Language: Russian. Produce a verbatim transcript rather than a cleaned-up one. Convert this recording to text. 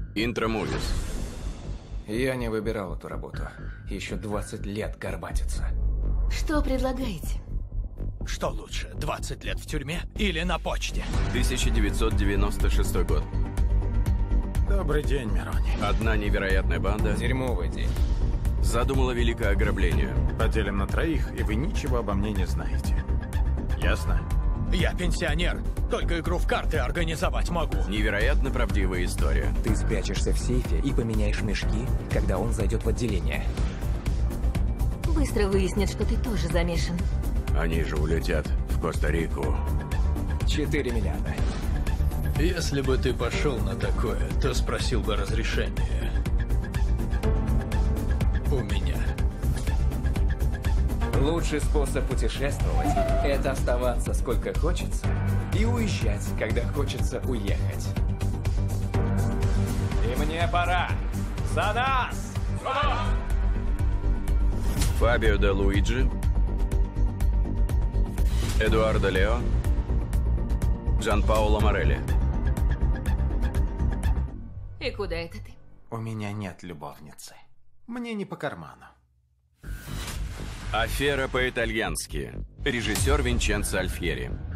Интромувис. Я не выбирал эту работу. Еще двадцать лет горбатиться. Что предлагаете? Что лучше, двадцать лет в тюрьме или на почте? тысяча девятьсот девяносто шестой год. Добрый день, Мирони. Одна невероятная банда Дерьмовый день. задумала великое ограбление. Поделим на троих, и вы ничего обо мне не знаете. Ясно? Я пенсионер. Только игру в карты организовать могу. Невероятно правдивая история. Ты спрячешься в сейфе и поменяешь мешки, когда он зайдет в отделение. Быстро выяснят, что ты тоже замешан. Они же улетят в Коста-Рику. Четыре миллиарда. Если бы ты пошел на такое, то спросил бы разрешение. У меня. Лучший способ путешествовать – это оставаться сколько хочется и уезжать, когда хочется уехать. И мне пора. За нас! Фабио де Луиджи, Эдуардо Лео, Джанпаоло Морелли. И куда это ты? У меня нет любовницы. Мне не по карману. Афера по-итальянски. Режиссер Винченцо Альфьери.